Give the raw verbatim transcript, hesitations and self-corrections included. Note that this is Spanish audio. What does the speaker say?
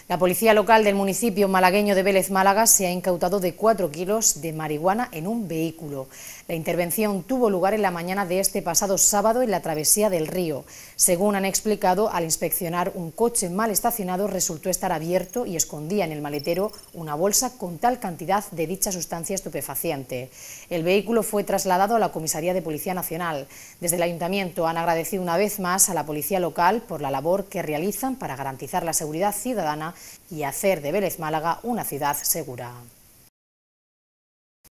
La policía local del municipio malagueño de Vélez Málaga se ha incautado de cuatro kilos de marihuana en un vehículo. La intervención tuvo lugar en la mañana de este pasado sábado en la travesía del río. Según han explicado, al inspeccionar un coche mal estacionado resultó estar abierto y escondía en el maletero una bolsa con tal cantidad de dicha sustancia estupefaciente. El vehículo fue trasladado a la Comisaría de Policía Nacional. Desde el Ayuntamiento han agradecido una vez más a la policía local por la labor que realizan para garantizar la seguridad ciudadana y hacer de Vélez Málaga una ciudad segura.